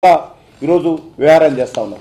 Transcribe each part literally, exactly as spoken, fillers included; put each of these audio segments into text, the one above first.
ఈరోజు వ్యవహారాలు చేస్తూ ఉన్నారు.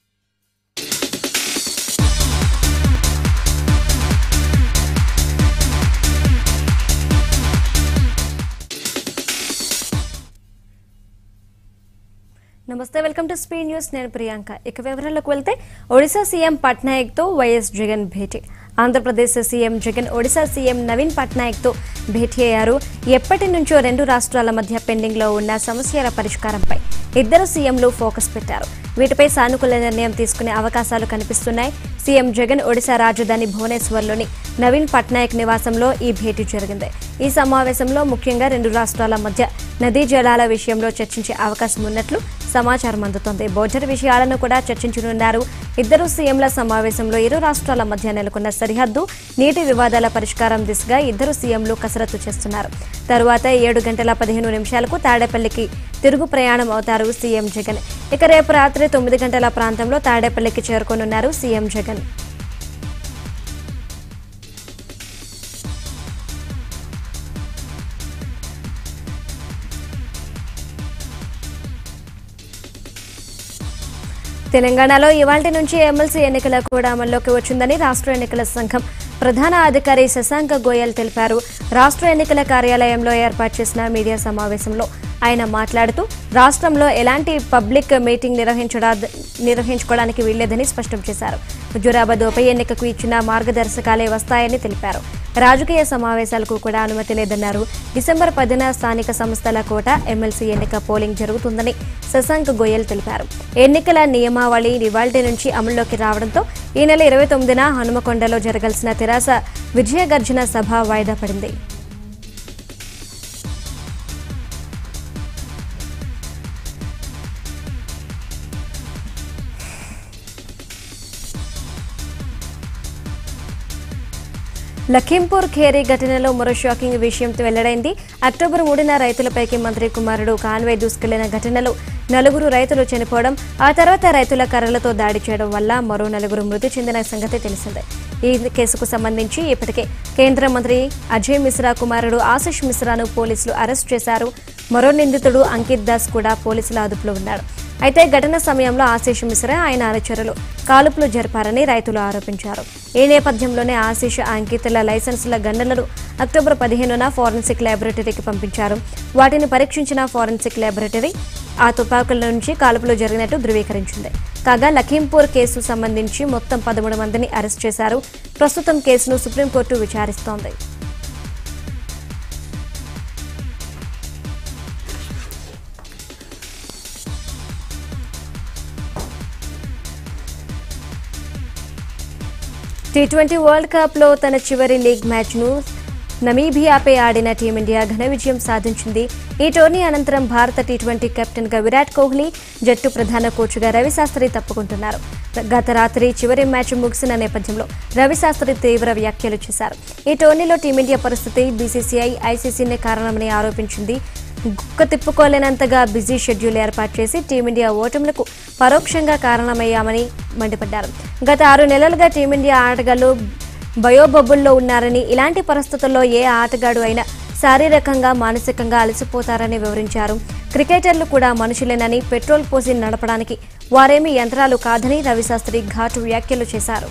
నమస్తే, వెల్కమ్ టు స్పీడ్ న్యూస్. నేను ప్రియాంక. ఇక వివరాల్లోకి వెళ్తే ఒడిశా సీఎం పట్నాయక్ తో వైఎస్ జగన్ భేటీ. ఆంధ్రప్రదేశ్ సీఎం జగన్ ఒడిశా సీఎం నవీన్ పట్నాయక్ తో భేటీ అయ్యారు. ఎప్పటి నుంచో రెండు రాష్ట్రాల మధ్య పెండింగ్ లో ఉన్న సమస్యల పరిష్కారంపై ఇద్దరు సీఎంలు ఫోకస్ పెట్టారు. వీటిపై సానుకూల నిర్ణయం తీసుకునే అవకాశాలు కనిపిస్తున్నాయి. సీఎం జగన్ ఒడిశా రాజధాని భువనేశ్వర్లోని నవీన్ పట్నాయక్ నివాసంలో ఈ భేటీ జరిగింది. ఈ సమావేశంలో ముఖ్యంగా రెండు రాష్ట్రాల మధ్య నదీ జలాల విషయంలో చర్చించే అవకాశం ఉన్నట్లు సమాచారం అందుతోంది. బోర్డర్ విషయాలను కూడా చర్చించనున్నారు. ఇద్దరు సీఎంల సమావేశంలో ఇరు రాష్ట్రాల మధ్య నెలకొన్న సరిహద్దు నీటి వివాదాల పరిష్కారం దిశగా ఇద్దరు సీఎంలు కసరత్తు చేస్తున్నారు. తరువాత ఏడు గంటల పదిహేను నిమిషాలకు తాడేపల్లికి తిరుగు ప్రయాణం అవుతారు సీఎం జగన్. ఇక రేపు రాత్రి తొమ్మిది గంటల ప్రాంతంలో తాడేపల్లికి చేరుకోనున్నారు సీఎం జగన్. తెలంగాణలో ఇవాల్టి నుంచి ఎమ్మెల్సీ ఎన్నికల కూడా అమల్లోకి వచ్చిందని రాష్ట్ర ఎన్నికల సంఘం ప్రధాన అధికారి శశాంక గోయల్ తెలిపారు. రాష్ట్ర ఎన్నికల కార్యాలయంలో ఏర్పాటు చేసిన మీడియా సమావేశంలో ఆయన మాట్లాడుతూ రాష్ట్రంలో ఎలాంటి పబ్లిక్ మీటింగ్ నిర్వహించడా నిర్వహించుకోవడానికి వీల్లేదని స్పష్టం చేశారు. హుజూరాబాద్ ఉప ఎన్నికకు ఇచ్చిన మార్గదర్శకాలే వస్తాయని తెలిపారు. రాజకీయ సమావేశాలకు కూడా అనుమతి లేదన్నారు. డిసెంబర్ పదిన స్థానిక సంస్థల కోట ఎమ్మెల్సీ ఎన్నిక పోలింగ్ జరుగుతుందని శశాంక్ గోయల్ తెలిపారు. ఎన్నికల నియమావళి ఇవాల్టి నుంచి అమల్లోకి రావడంతో ఈ నెల ఇరవై తొమ్మిదిన హనుమకొండలో జరగాల్సిన తెరాస విజయగర్జన సభ వాయిదా పడింది. లఖింపూర్ ఖేరీ ఘటనలో మరో షాకింగ్ విషయం వెల్లడైంది. అక్టోబర్ మూడున రైతులపైకి మంత్రి కుమారుడు కాన్వే దూసుకెళ్లిన ఘటనలో నలుగురు రైతులు చనిపోవడం, ఆ తర్వాత రైతుల కర్రలతో దాడి చేయడం వల్ల మరో నలుగురు మృతి చెందిన సంగతి తెలిసిందే. ఈ కేసుకు సంబంధించి ఇప్పటికే కేంద్ర మంత్రి అజయ్ మిశ్రా కుమారుడు ఆశిష్ మిశ్రాను పోలీసులు అరెస్ట్ చేశారు. మరో నిందితుడు అంకిత్ దాస్ కూడా పోలీసుల అదుపులో ఉన్నాడు. అయితే ఘటన సమయంలో ఆశిష్ మిశ్రా ఆయన అనుచరులు కాల్పులు జరిపారని రైతులు ఆరోపించారు. ఈ నేపథ్యంలోనే ఆశిష్ అంకిత్ల లైసెన్సుల గన్నులను అక్టోబర్ పదిహేనున ఫోరెన్సిక్ ల్యాబొరేటరీకి పంపించారు. వాటిని పరీక్షించిన ఫోరెన్సిక్ ల్యాబొరేటరీ ఆ తుపాకుల నుంచి కాల్పులు జరిగినట్టు ధృవీకరించింది. కాగా లఖింపూర్ కేసు సంబంధించి మొత్తం పదమూడు మందిని అరెస్ట్ చేశారు. ప్రస్తుతం కేసును సుప్రీంకోర్టు విచారిస్తోంది. టీ ట్వంటీ వరల్డ్ కప్ లో తన చివరి లీగ్ మ్యాచ్ ను నమీబియాపై ఆడిన టీమిండియా ఘన విజయం సాధించింది. ఈ టోర్నీ అనంతరం భారత టీ ట్వంటీ కెప్టెన్ గా విరాట్ కోహ్లీ, జట్టు ప్రధాన కోచ్గా రవిశాస్త్రి తప్పుకుంటున్నారు. గత రాత్రి చివరి మ్యాచ్ ముగిసిన నేపథ్యంలో రవిశాస్త్రి తీవ్ర వ్యాఖ్యలు చేశారు. ఈ టోర్నీలో టీమిండియా పరిస్థితి బీసీసీఐ, ఐసీసీనే కారణమని ఆరోపించింది. గుక్క తిప్పుకోలేనంతగా బిజీ షెడ్యూల్ ఏర్పాటు చేసి టీమిండియా ఓటములకు పరోక్షంగా కారణమయ్యామని మండిపడ్డారు. గత ఆరు నెలలుగా టీమిండియా ఆటగాళ్లు బయోబబుల్లో ఉన్నారని, ఇలాంటి పరిస్థితుల్లో ఏ ఆటగాడు అయినా శారీరకంగా, మానసికంగా అలసిపోతారని వివరించారు. క్రికెటర్లు కూడా మనుషులేనని, పెట్రోల్ పోసి నడపడానికి వారేమీ యంత్రాలు కాదని రవిశాస్త్రి ఘాటు వ్యాఖ్యలు చేశారు.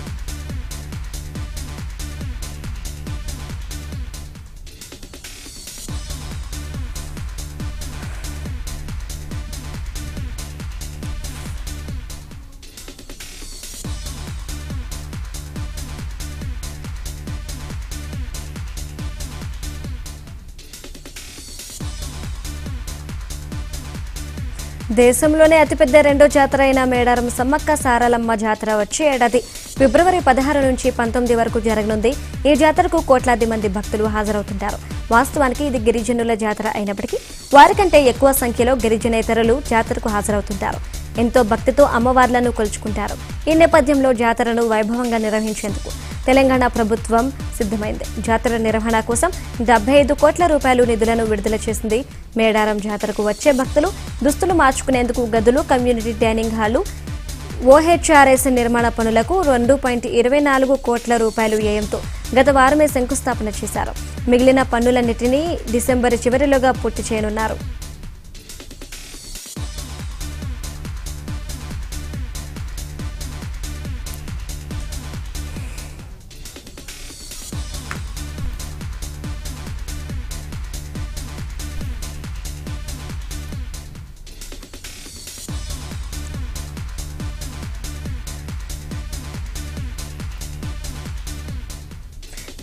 దేశంలోనే అతిపెద్ద రెండో జాతర అయిన మేడారం సమ్మక్క సారలమ్మ జాతర వచ్చే ఏడాది ఫిబ్రవరి పదహారు నుంచి పంతొమ్మిది వరకు జరగనుంది. ఈ జాతరకు కోట్లాది మంది భక్తులు హాజరవుతుంటారు. వాస్తవానికి ఇది గిరిజనుల జాతర అయినప్పటికీ వారికంటే ఎక్కువ సంఖ్యలో గిరిజనేతరులు జాతరకు హాజరవుతుంటారు. ఎంతో భక్తితో అమ్మవార్లను కొలుచుకుంటారు. ఈ నేపథ్యంలో జాతరను వైభవంగా నిర్వహించేందుకు తెలంగాణ ప్రభుత్వం సిద్ధమైంది. జాతర నిర్వహణ కోసం డెబ్బై ఐదు కోట్ల రూపాయలు నిధులను విడుదల చేసింది. మేడారం జాతరకు వచ్చే భక్తులు దుస్తులు మార్చుకునేందుకు గదులు, కమ్యూనిటీ డైనింగ్ హాలు, ఓహెచ్ఆర్ఎస్ నిర్మాణ పనులకు రెండు పాయింట్ ఇరవై నాలుగు కోట్ల రూపాయలు వ్యయంతో గత వారమే శంకుస్థాపన చేశారు. మిగిలిన పనులన్నింటినీ డిసెంబర్ చివరిలోగా పూర్తి చేయనున్నారు.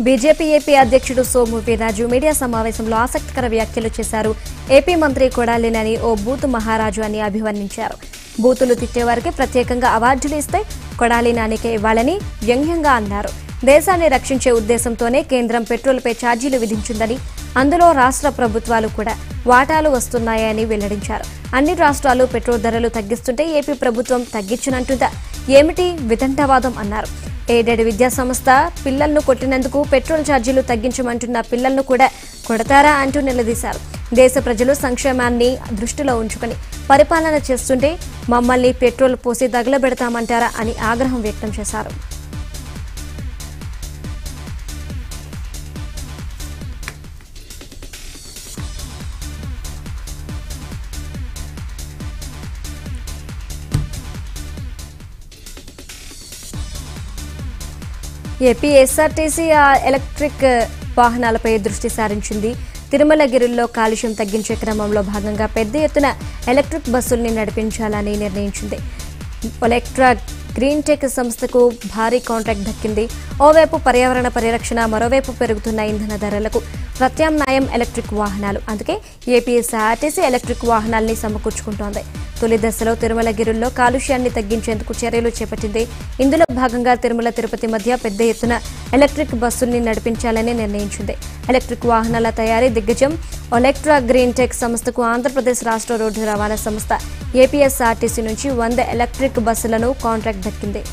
బీజేపీ ఏపీ అధ్యక్షుడు సోము వీర్రాజు మీడియా సమావేశంలో ఆసక్తికర వ్యాఖ్యలు చేశారు. ఏపీ మంత్రి కొడాలినని ఓ బూతు మహారాజు అని అభివర్ణించారు. బూతులు తిట్టేవారికి ప్రత్యేకంగా అవార్డులు ఇస్తే కొడాలి నానికే ఇవ్వాలని వ్యంగ్యంగా అన్నారు. దేశాన్ని రక్షించే ఉద్దేశంతోనే కేంద్రం పెట్రోల్పై ఛార్జీలు విధించిందని, అందులో రాష్ట్ర ప్రభుత్వాలు కూడా వాటాలు వస్తున్నాయని వెల్లడించారు. అన్ని రాష్ట్రాలు పెట్రోల్ ధరలు తగ్గిస్తుంటే ఏపీ ప్రభుత్వం తగ్గించినట్టుందా? ఏమిటి వితండవాదం అన్నారు. ఎయిడెడ్ విద్యా సంస్థ పిల్లలను కొట్టినందుకు పెట్రోల్ ఛార్జీలు తగ్గించమంటున్న పిల్లలను కూడా కొడతారా అంటూ నిలదీశారు. దేశ ప్రజలు సంక్షేమాన్ని దృష్టిలో ఉంచుకుని పరిపాలన చేస్తుంటే మమ్మల్ని పెట్రోల్ పోసి తగలబెడతామంటారా అని ఆగ్రహం వ్యక్తం చేశారు. ఏపీ ఎస్ఆర్టీసీ ఎలక్ట్రిక్ వాహనాలపై దృష్టి సారించింది. తిరుమలగిరిలో కాలుష్యం తగ్గించే క్రమంలో భాగంగా పెద్ద ఎత్తున ఎలక్ట్రిక్ బస్సుల్ని నడిపించాలని నిర్ణయించింది. ఎలక్ట్రా గ్రీన్ టెక్ సంస్థకు భారీ కాంట్రాక్ట్ దక్కింది. ఓవైపు పర్యావరణ పరిరక్షణ, మరోవైపు పెరుగుతున్న ఇంధన ధరలకు ప్రత్యామ్నాయం ఎలక్ట్రిక్ వాహనాలు. అందుకే ఏపీఎస్ఆర్టీసీ ఎలక్ట్రిక్ వాహనాల్ని సమకూర్చుకుంటోంది. తొలి దశలో తిరుమలగిరిలో కాలుష్యాన్ని తగ్గించేందుకు చర్యలు చేపట్టింది. ఇందులో భాగంగా తిరుమల తిరుపతి మధ్య పెద్ద ఎత్తున ఎలక్ట్రిక్ బస్సుల్ని నడిపించాలని నిర్ణయించింది. ఎలక్ట్రిక్ వాహనాల తయారీ దిగ్గజం ఎలక్ట్రా గ్రీన్ టెక్ సంస్థకు ఆంధ్రప్రదేశ్ రాష్ట్ర రోడ్డు రవాణా సంస్థ ఏపీఎస్ఆర్టీసీ నుంచి వంద ఎలక్ట్రిక్ బస్సులను కాంట్రాక్ట్ దక్కింది.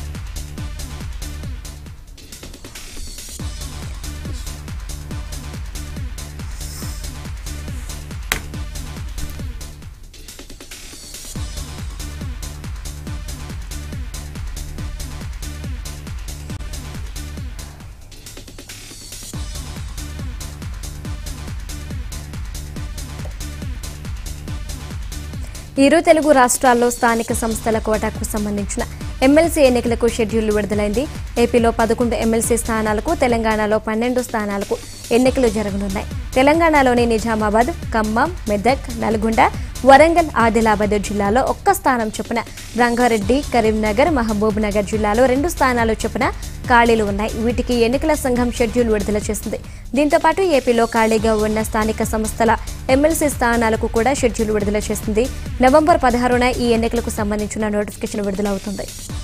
ఇరు తెలుగు రాష్ట్రాల్లో స్థానిక సంస్థల కోటాకు సంబంధించిన ఎమ్మెల్సీ ఎన్నికలకు షెడ్యూల్ విడుదలైంది. ఏపీలో పదకొండు ఎమ్మెల్సీ స్థానాలకు, తెలంగాణలో పన్నెండు స్థానాలకు ఎన్నికలు జరగనున్నాయి. తెలంగాణలోని నిజామాబాద్, ఖమ్మం, మెదక్, నల్గొండ, వరంగల్, ఆదిలాబాద్ జిల్లాలో ఒక్క స్థానం చొప్పున, రంగారెడ్డి, కరీంనగర్, మహబూబ్ నగర్ జిల్లాలో రెండు స్థానాలు చొప్పున ఖాళీలు ఉన్నాయి. వీటికి ఎన్నికల సంఘం షెడ్యూల్ విడుదల చేసింది. దీంతో పాటు ఏపీలో ఖాళీగా ఉన్న స్థానిక సంస్థల ఎమ్మెల్సీ స్థానాలకు కూడా షెడ్యూల్ విడుదల చేసింది. నవంబర్ పదహారున ఈ ఎన్నికలకు సంబంధించిన నోటిఫికేషన్ విడుదలవుతుంది.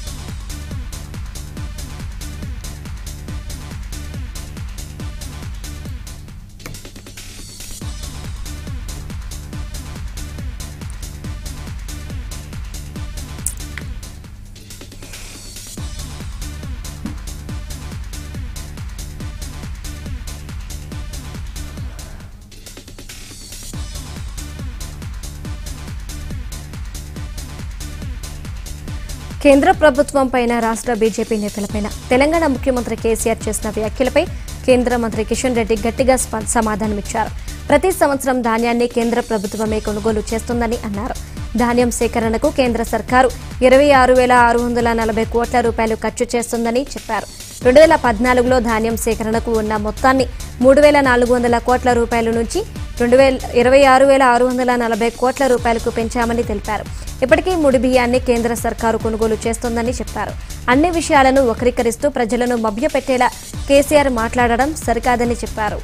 కేంద్ర ప్రభుత్వం పైన, రాష్ట్ర బీజేపీ నేతలపైన తెలంగాణ ముఖ్యమంత్రి కేసీఆర్ చేసిన వ్యాఖ్యలపై కేంద్ర మంత్రి కిషన్ రెడ్డి గట్టిగా సమాధానమిచ్చారు. ప్రతి సంవత్సరం ధాన్యాన్ని కేంద్ర ప్రభుత్వమే కొనుగోలు చేస్తుందని అన్నారు. ధాన్యం సేకరణకు కేంద్ర సర్కారు ఇరవై ఆరు వేల ఆరు వందల నలభై కోట్ల రూపాయలు ఖర్చు చేస్తుందని చెప్పారు. రెండు వేల పద్నాలుగులో ధాన్యం సేకరణకు ఉన్న మొత్తాన్ని మూడు వేల నాలుగు వందల కోట్ల రూపాయల నుంచి రెండు వేల ఇరవై ఆరు వేల ఆరు వందల నలభై కోట్ల రూపాయలకు పెంచామని తెలిపారు. ఇప్పటికీ ముడి బియ్యాన్ని కేంద్ర సర్కారు కొనుగోలు చేస్తోందని చెప్పారు. అన్ని విషయాలను వక్రీకరిస్తూ ప్రజలను మభ్యపెట్టేలా కేసీఆర్ మాట్లాడడం సరికాదని చెప్పారు.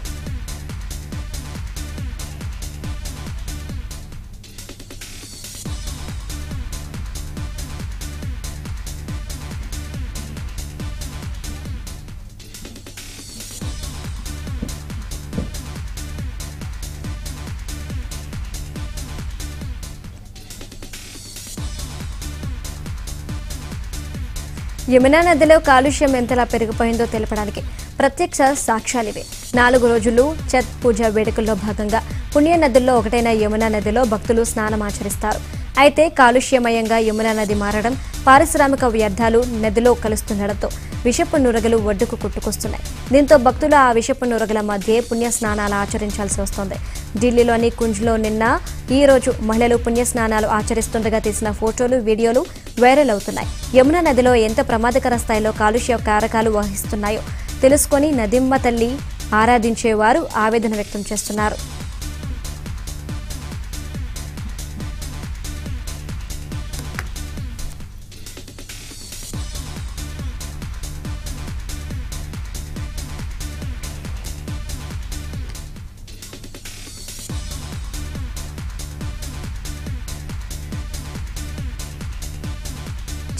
యమునా నదిలో కాలుష్యం ఎంతలా పెరిగిపోయిందో తెలపడానికి ప్రత్యక్ష సాక్ష్యాలివే. నాలుగు రోజులు ఛత్ పూజ వేడుకల్లో భాగంగా పుణ్య నదుల్లో ఒకటైన యమునా నదిలో భక్తులు స్నానమాచరిస్తారు. అయితే కాలుష్యమయంగా యమునా నది మారడం, పారిశ్రామిక వ్యర్థాలు నదిలో కలుస్తుండటంతో విషపు నురగలు ఒడ్డుకు కొట్టుకొస్తున్నాయి. దీంతో భక్తులు ఆ విషపు నురగల మధ్య పుణ్య స్నానాలు ఆచరించాల్సి వస్తోంది. ఢిల్లీలోని కుంజ్లో నిన్న ఈ రోజు మహిళలు పుణ్య స్నానాలు ఆచరిస్తుండగా తీసిన ఫోటోలు, వీడియోలు వైరల్ అవుతున్నాయి. యమునా నదిలో ఎంత ప్రమాదకర స్థాయిలో కాలుష్య కారకాలు వహిస్తున్నాయో తెలుసుకొని నదిమ్మ తల్లి ఆరాధించేవారు ఆవేదన వ్యక్తం చేస్తున్నారు.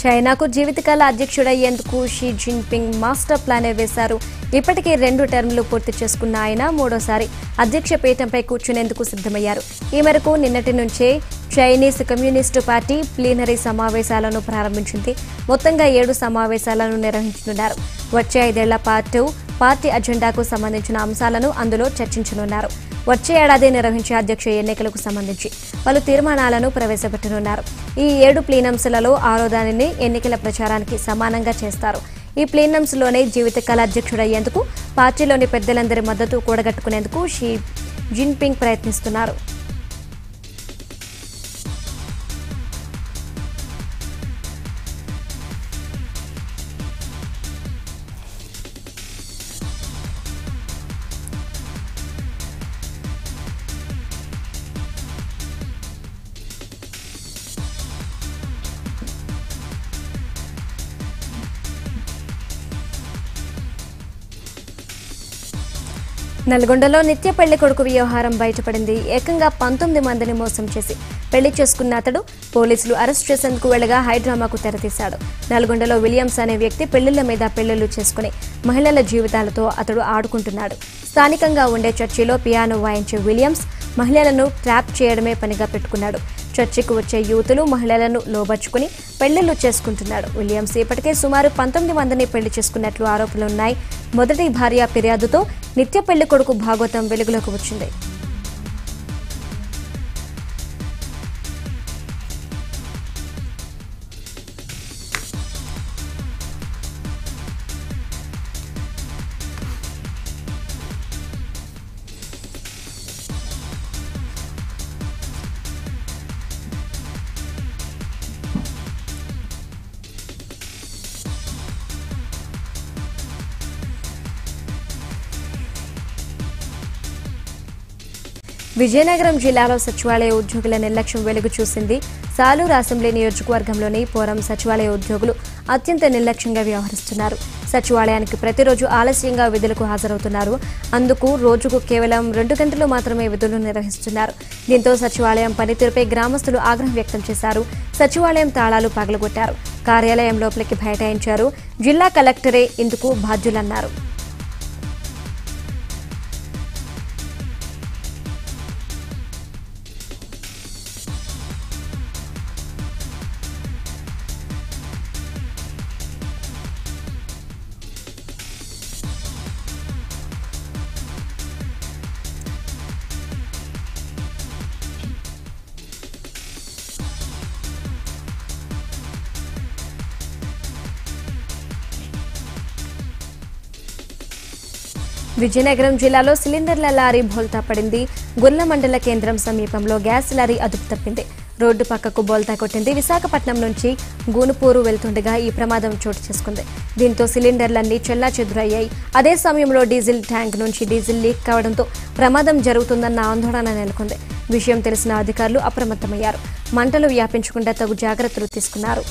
చైనాకు జీవితకాల అధ్యక్షుడయ్యేందుకు షీ జిన్పింగ్ మాస్టర్ ప్లానే వేశారు. ఇప్పటికే రెండు టర్మ్లు పూర్తి చేసుకున్న ఆయన మూడోసారి అధ్యక్ష పీఠంపై కూర్చునేందుకు సిద్ధమయ్యారు. ఈ మేరకు నిన్నటి నుంచే చైనీస్ కమ్యూనిస్టు పార్టీ ప్లీనరీ సమావేశాలను ప్రారంభించింది. మొత్తంగా ఏడు సమావేశాలను నిర్వహించనున్నారు. వచ్చే ఐదేళ్ల పాటు పార్టీ అజెండాకు సంబంధించిన అంశాలను అందులో చర్చించనున్నారు. వచ్చే ఏడాది నిర్వహించే అధ్యక్ష ఎన్నికలకు సంబంధించి పలు తీర్మానాలను ప్రవేశపెట్టనున్నారు. ఈ ఏడు ప్లీనమ్స్లలో ఆరో దానిని ఎన్నికల ప్రచారానికి సమానంగా చేస్తారు. ఈ ప్లీనమ్స్లోనే జీవితకాల అధ్యక్షుడయ్యేందుకు పార్టీలోని పెద్దలందరి మద్దతు కూడగట్టుకునేందుకు షీ జిన్పింగ్ ప్రయత్నిస్తున్నారు. నల్గొండలో నిత్య పెళ్లి కొడుకు వ్యవహారం బయటపడింది. ఏకంగా పంతొమ్మిది మందిని మోసం చేసి పెళ్లి చేసుకున్న అతడు పోలీసులు అరెస్ట్ చేసేందుకు వెళ్లగా హైడ్రామాకు తెరతీశాడు. నల్గొండలో విలియమ్స్ అనే వ్యక్తి పెళ్లిళ్ల మీద పెళ్లిళ్లు చేసుకుని మహిళల జీవితాలతో అతడు ఆడుకుంటున్నాడు. స్థానికంగా ఉండే చర్చిలో పియానో వాయించే విలియమ్స్ మహిళలను ట్రాప్ చేయడమే పనిగా పెట్టుకున్నాడు. చర్చికి వచ్చే యువతులు మహిళలను లోబర్చుకుని పెళ్లిళ్లు చేసుకుంటున్నాడు. విలియమ్స్ ఇప్పటికే సుమారు పంతొమ్మిది మందిని పెళ్లి చేసుకున్నట్లు ఆరోపణలున్నాయి. మొదటి భార్య ఫిర్యాదుతో నిత్య పెళ్లి కొడుకు భాగవతం వెలుగులోకి వచ్చింది. విజయనగరం జిల్లాలో సచివాలయ ఉద్యోగుల నిర్లక్ష్యం వెలుగు చూసింది. సాలూరు అసెంబ్లీ నియోజకవర్గంలోని పోరం సచివాలయ ఉద్యోగులు అత్యంత నిర్లక్ష్యంగా వ్యవహరిస్తున్నారు. సచివాలయానికి ప్రతిరోజు ఆలస్యంగా విధులకు హాజరవుతున్నారు. అందుకు రోజుకు కేవలం రెండు గంటలు మాత్రమే విధులు నిర్వహిస్తున్నారు. దీంతో సచివాలయం పనితీరుపై గ్రామస్తులు ఆగ్రహం వ్యక్తం చేశారు. సచివాలయం తాళాలు పగలగొట్టారు. కార్యాలయం లోపలికి బైఠాయించారు. జిల్లా కలెక్టరే ఇందుకు బాధ్యులన్నారు. విజయనగరం జిల్లాలో సిలిండర్ల లారీ బోల్తా పడింది. గుర్ల మండల కేంద్రం సమీపంలో గ్యాస్ లారీ అదుపు తప్పింది. రోడ్డు పక్కకు బోల్తా కొట్టింది. విశాఖపట్నం నుంచి గూనుపూరు వెళ్తుండగా ఈ ప్రమాదం చోటు చేసుకుంది. దీంతో సిలిండర్లన్నీ చెల్లాచెదురయ్యాయి. అదే సమయంలో డీజిల్ ట్యాంక్ నుంచి డీజిల్ లీక్ కావడంతో ప్రమాదం జరుగుతుందన్న ఆందోళన నెలకొంది. విషయం తెలిసిన అధికారులు అప్రమత్తమయ్యారు. మంటలు వ్యాపించకుండా తగు జాగ్రత్తలు తీసుకున్నారు.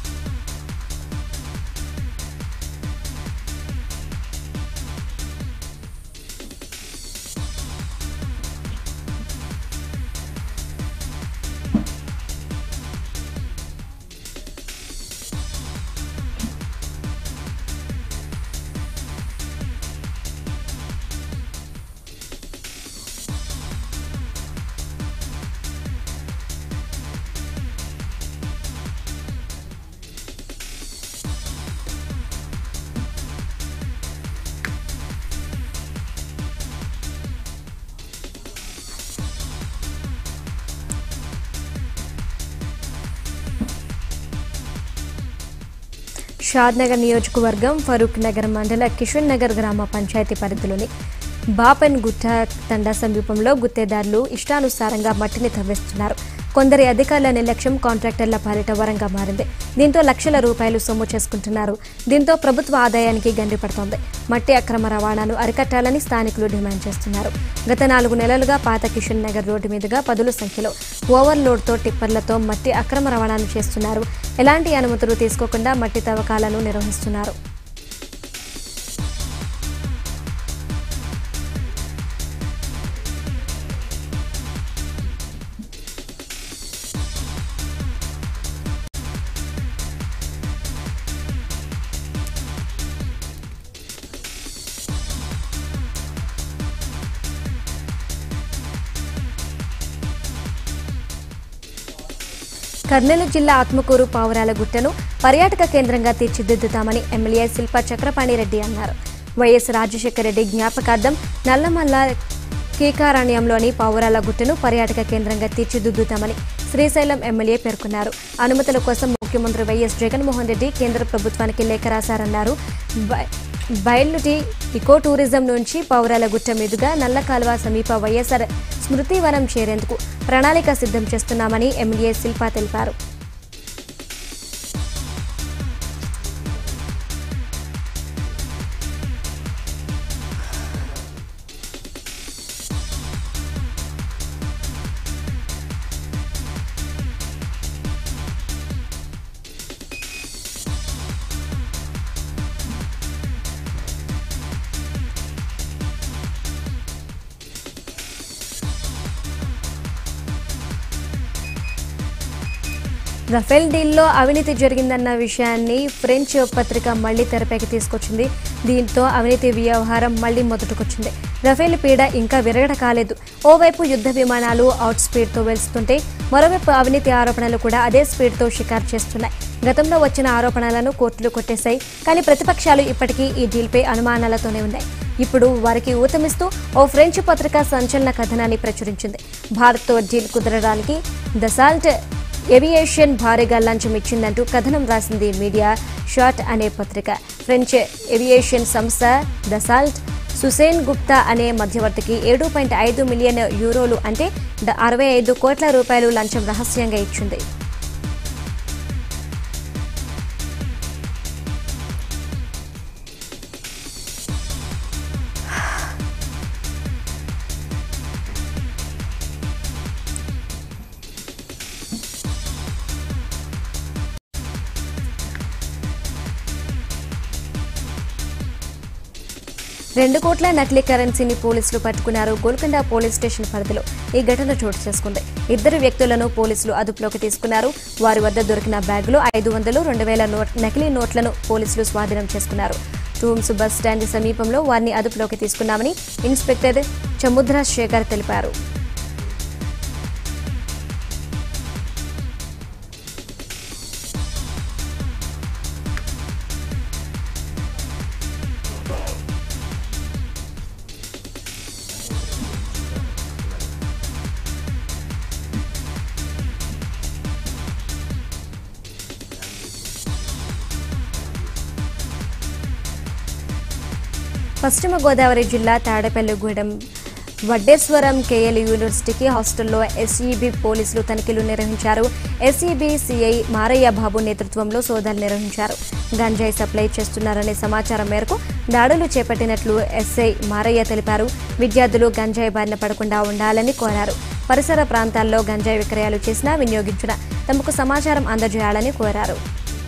షాద్నగర్ నియోజకవర్గం ఫరూక్ నగర్ మండల కిషన్ నగర్ గ్రామ పంచాయతీ పరిధిలోని బాపన్ గుట్ట తండా సమీపంలో గుత్తేదారులు ఇష్టానుసారంగా మట్టిని తవ్వేస్తున్నారు. కొందరి అధికారుల నిర్లక్ష్యం కాంట్రాక్టర్ల పాలిట వరంగా మారింది. దీంతో లక్షల రూపాయలు సొమ్ము చేసుకుంటున్నారు. దీంతో ప్రభుత్వ ఆదాయానికి గండి పడుతోంది. మట్టి అక్రమ రవాణాను అరికట్టాలని స్థానికులు డిమాండ్ చేస్తున్నారు. గత నాలుగు నెలలుగా పాత కిషన్ నగర్ రోడ్డు మీదుగా పదుల సంఖ్యలో ఓవర్లోడ్తో టిప్పర్లతో మట్టి అక్రమ రవాణాను చేస్తున్నారు. ఎలాంటి అనుమతులు తీసుకోకుండా మట్టి తవ్వకాలను నిర్వహిస్తున్నారు. కర్నూలు జిల్లా ఆత్మకూరు పావురాల గుట్టను పర్యాటక కేంద్రంగా తీర్చిదిద్దుతామని ఎమ్మెల్యే శిల్పా చక్రపాణిరెడ్డి అన్నారు. వైఎస్ రాజశేఖర రెడ్డి జ్ఞాపకార్థం నల్లమల్ల కీకారణ్యంలోని పావురాల గుట్టను పర్యాటక కేంద్రంగా తీర్చిదిద్దుతామని శ్రీశైలం ఎమ్మెల్యే పేర్కొన్నారు. అనుమతుల కోసం ముఖ్యమంత్రి వైఎస్ జగన్మోహన్ రెడ్డి కేంద్ర ప్రభుత్వానికి లేఖ రాశారన్నారు. బయలుటి ఇకో టూరిజం నుంచి పావురాల గుట్ట మీదుగా నల్లకాలువ సమీప వైఎస్ఆర్ స్మృతివనం చేరేందుకు ప్రణాళిక సిద్ధం చేస్తున్నామని ఎమ్మెల్యే శిల్పా తెలిపారు. రఫేల్ డీల్లో అవినీతి జరిగిందన్న విషయాన్ని ఫ్రెంచ్ పత్రిక మళ్లీ తెరపైకి తీసుకొచ్చింది. దీంతో అవినీతి వ్యవహారం మళ్లీ మొదటికొచ్చింది. రఫేల్ పీడ ఇంకా విరగడ కాలేదు. ఓవైపు యుద్ధ విమానాలు అవుట్ స్పీడ్తో వెళ్తుంటే మరోవైపు అవినీతి ఆరోపణలు కూడా అదే స్పీడ్తో షికారు చేస్తున్నాయి. గతంలో వచ్చిన ఆరోపణలను కోర్టులు కొట్టేశాయి. కానీ ప్రతిపక్షాలు ఇప్పటికీ ఈ డీల్పై అనుమానాలతోనే ఉన్నాయి. ఇప్పుడు వారికి ఊతమిస్తూ ఓ ఫ్రెంచ్ పత్రిక సంచలన కథనాన్ని ప్రచురించింది. భారత్తో డీల్ కుదరడానికి దసాల్ట్ ఏవియేషన్ భారీగా లంచం ఇచ్చిందంటూ కథనం రాసింది మీడియా షాట్ అనే పత్రిక. ఫ్రెంచ్ ఏవియేషన్ సంస్థ దసాల్ట్ సుసేన్ గుప్తా అనే మధ్యవర్తికి ఏడు పాయింట్ ఐదు మిలియన్ యూరోలు అంటే అరవై ఐదు కోట్ల రూపాయలు లంచం రహస్యంగా ఇచ్చింది. రెండు కోట్ల నకిలీ కరెన్సీని పోలీసులు పట్టుకున్నారు. గోల్కొండ పోలీస్ స్టేషన్ పరిధిలో ఈ ఘటన చోటు చేసుకుంది. ఇద్దరు వ్యక్తులను పోలీసులు అదుపులోకి తీసుకున్నారు. వారి వద్ద దొరికిన బ్యాగులో ఐదు వందలు రెండు వేల నకిలీ నోట్లను పోలీసులు స్వాధీనం చేసుకున్నారు. టూమ్స్ బస్ స్టాండ్ సమీపంలో వారిని అదుపులోకి తీసుకున్నామని ఇన్స్పెక్టర్ చముద్ర శేఖర్ తెలిపారు. పశ్చిమ గోదావరి జిల్లా తాడేపల్లిగూడెం వడ్డేశ్వరం కేఎల్ యూనివర్సిటీకి హాస్టల్లో ఎస్ఈబీ పోలీసులు తనిఖీలు నిర్వహించారు. ఎస్ఈబీ సిఐ మారయ్య బాబు నేతృత్వంలో సోదాలు నిర్వహించారు. గంజాయి సప్లై చేస్తున్నారనే సమాచారం మేరకు దాడులు చేపట్టినట్లు ఎస్ఐ మారయ్య తెలిపారు. విద్యార్థులు గంజాయి బారిన పడకుండా ఉండాలని కోరారు. పరిసర ప్రాంతాల్లో గంజాయి విక్రయాలు చేసినా వినియోగించినా తమకు సమాచారం అందజేయాలని కోరారు.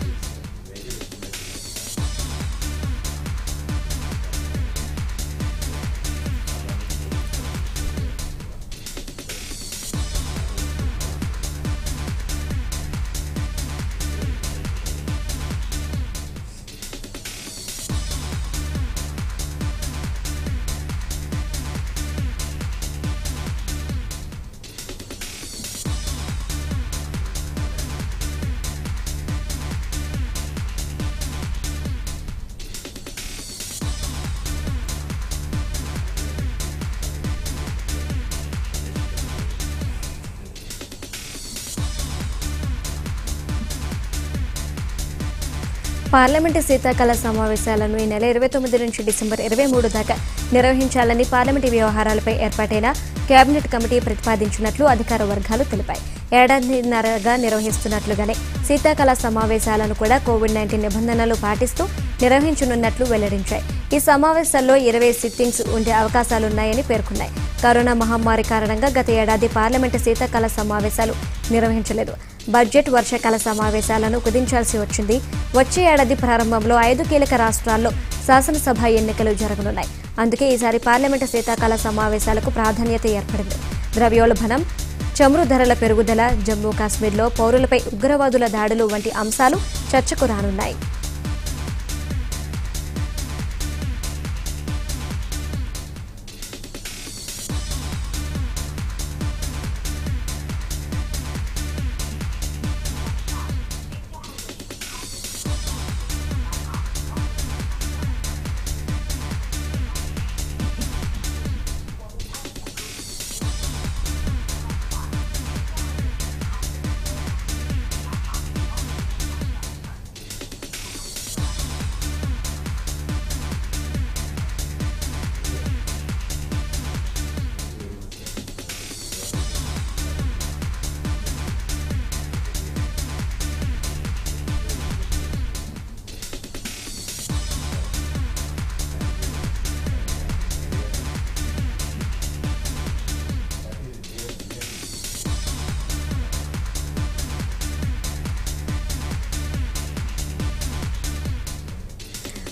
పార్లమెంటు శీతాకాల సమావేశాలను ఈ నెల ఇరవై తొమ్మిది నుంచి డిసెంబర్ ఇరవై మూడు దాకా నిర్వహించాలని పార్లమెంటు వ్యవహారాలపై ఏర్పాటైన కేబినెట్ కమిటీ ప్రతిపాదించినట్లు అధికార వర్గాలు తెలిపాయి. ఏడాదిన్నరగా నిర్వహిస్తున్నట్లుగానే శీతాకాల సమావేశాలను కూడా కోవిడ్ నైన్టీన్ నిబంధనలు పాటిస్తూ నిర్వహించనున్నట్లు వెల్లడించాయి. ఈ సమావేశాల్లో ఇరవై సిట్టింగ్స్ ఉండే అవకాశాలున్నాయని పేర్కొన్నాయి. కరోనా మహమ్మారి కారణంగా గత ఏడాది పార్లమెంటు శీతాకాల సమావేశాలు నిర్వహించలేదు. బడ్జెట్ వర్షాకాల సమావేశాలను కుదించాల్సి వచ్చింది. వచ్చే ఏడాది ప్రారంభంలో ఐదు కీలక రాష్ట్రాల్లో శాసనసభ ఎన్నికలు జరగనున్నాయి. అందుకే ఈసారి పార్లమెంటు శీతాకాల సమావేశాలకు ప్రాధాన్యత ఏర్పడింది. ద్రవ్యోల్బణం, చమురు ధరల పెరుగుదల, జమ్మూ కాశ్మీర్లో పౌరులపై ఉగ్రవాదుల దాడులు వంటి అంశాలు చర్చకు రానున్నాయి.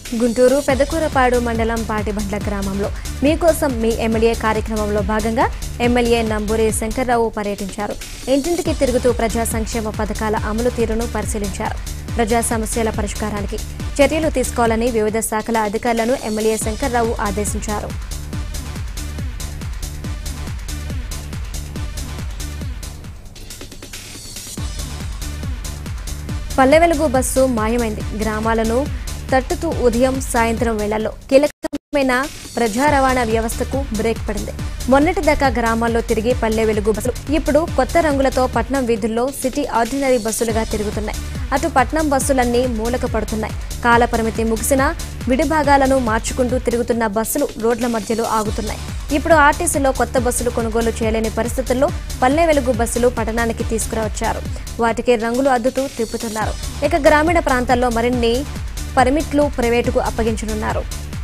గుంటూరు పెదకూరపాడు మండలం పాటిబండ్ల గ్రామంలో మీకోసం మీ ఎమ్మెల్యే కార్యక్రమంలో భాగంగా ఎమ్మెల్యే నంబూరి శంకర్రావు పర్యటించారు. ఇంటింటికి తిరుగుతూ ప్రజా సంక్షేమ పథకాల అమలు తీరును పరిశీలించారు. ప్రజా సమస్యల పరిష్కారానికి చర్యలు తీసుకోవాలని వివిధ శాఖల అధికారులను ఎమ్మెల్యే శంకర్రావు ఆదేశించారు. పల్లె వెలుగు బస్సు మాయమైంది. గ్రామాలను తట్టుతూ ఉదయం సాయంత్రం వేళల్లో కీలకమైన ప్రజా రవాణా వ్యవస్థకు బ్రేక్ పడింది. మొన్నటిదాకా గ్రామాల్లో తిరిగి పల్లె వెలుగు బస్సులు ఇప్పుడు కొత్త రంగులతో పట్నం వీధుల్లో సిటీ ఆర్డినరీ బస్సులుగా తిరుగుతున్నాయి. అటు పట్నం బస్సులన్నీ మూలక పడుతున్నాయి. కాల పరిమితి ముగిసిన విడిభాగాలను మార్చుకుంటూ తిరుగుతున్న బస్సులు రోడ్ల మధ్యలో ఆగుతున్నాయి. ఇప్పుడు ఆర్టీసీలో కొత్త బస్సులు కొనుగోలు చేయలేని పరిస్థితుల్లో పల్లె వెలుగు బస్సులు పట్టణానికి తీసుకురావచ్చారు. వాటికి రంగులు అద్దుతూ తిప్పుతున్నారు. ఇక గ్రామీణ ప్రాంతాల్లో మరిన్ని పర్మిట్లు ప్రైవేటుకు అప్పగించనున్నారు.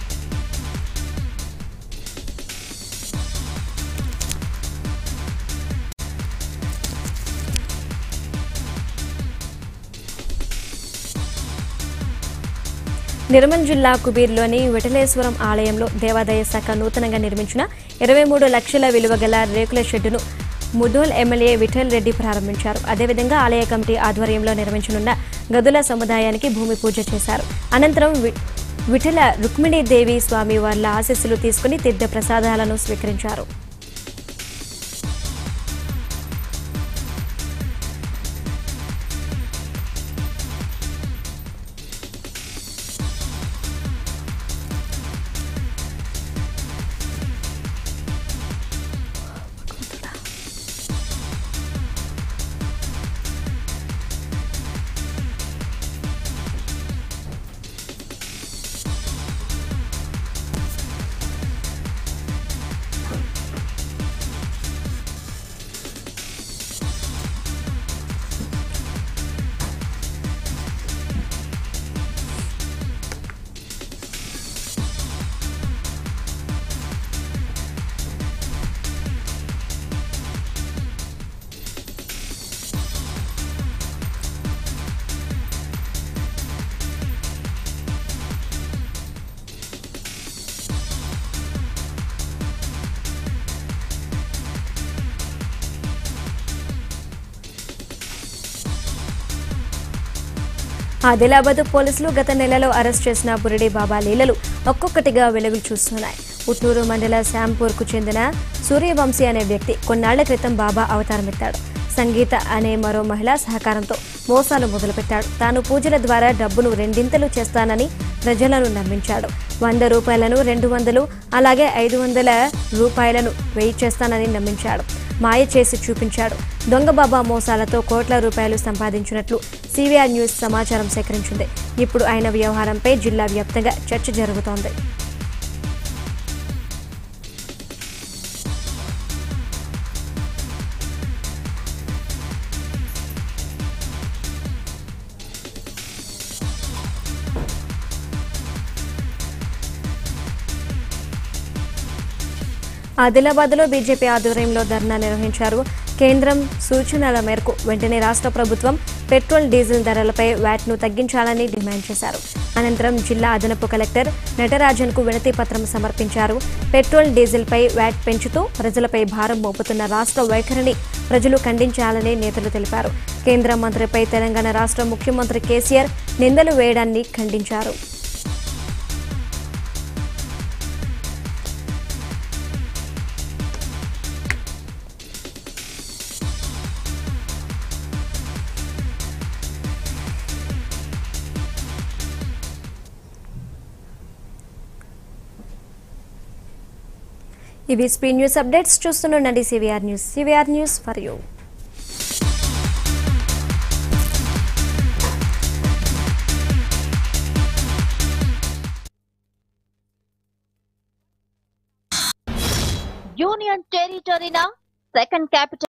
నిర్మల్ జిల్లా కుబీర్లోని విఠలేశ్వరం ఆలయంలో దేవాదాయ శాఖ నూతనంగా నిర్మించిన ఇరవై మూడు లక్షల విలువ గల రేకుల షెడ్డును ముదోల్ ఎమ్మెల్యే విఠల్ రెడ్డి ప్రారంభించారు. అదేవిధంగా ఆలయ కమిటీ ఆధ్వర్యంలో నిర్మించనున్న గదుల సముదాయానికి భూమి పూజ చేశారు. అనంతరం విఠల రుక్మిణీదేవి స్వామి వార్ల ఆశీస్సులు తీసుకుని తీర్థ ప్రసాదాలను స్వీకరించారు. ఆదిలాబాద్ పోలీసులు గత నెలలో అరెస్ట్ చేసిన బురిడి బాబా లీలలు ఒక్కొక్కటిగా వెలుగులు చూస్తున్నాయి. ఉట్నూరు మండల శ్యాంపూర్కు చెందిన సూర్యవంశీ అనే వ్యక్తి కొన్నాళ్ల క్రితం బాబా అవతారమెత్తాడు. సంగీత అనే మరో మహిళ సహకారంతో మోసాలు మొదలుపెట్టాడు. తాను పూజల ద్వారా డబ్బును రెండింతలు చేస్తానని ప్రజలను నమ్మించాడు. వంద రూపాయలను రెండు వందలు అలాగే ఐదు వందల రూపాయలను వెయ్యి చేస్తానని నమ్మించాడు. మాయ చేసి చూపించాడు. దొంగ బాబా మోసాలతో కోట్ల రూపాయలు సంపాదించినట్లు సివిఆర్ న్యూస్ సమాచారం సేకరించింది. ఇప్పుడు ఆయన వ్యవహారంపై జిల్లా వ్యాప్తంగా చర్చ జరుగుతోంది. ఆదిలాబాద్లో బీజేపీ ఆధ్వర్యంలో ధర్నా నిర్వహించారు. కేంద్రం సూచనల మేరకు వెంటనే రాష్ట్ర ప్రభుత్వం పెట్రోల్ డీజిల్ ధరలపై వ్యాట్ను తగ్గించాలని డిమాండ్ చేశారు. అనంతరం జిల్లా అదనపు కలెక్టర్ నటరాజన్కు వినతి పత్రం సమర్పించారు. పెట్రోల్ డీజిల్పై వ్యాట్ పెంచుతూ ప్రజలపై భారం మోపుతున్న రాష్ట్ర వైఖరిని ప్రజలు ఖండించాలని నేతలు తెలిపారు. కేంద్ర మంత్రిపై తెలంగాణ రాష్ట్ర ముఖ్యమంత్రి కేసీఆర్ నిందలు వేయడాన్ని ఖండించారు. ఇవి స్పీడ్ న్యూస్ అప్డేట్స్. చూస్తుండండి CVR news. CVR news for you. Union టెరిటరీనా సెకండ్ క్యాపిటల్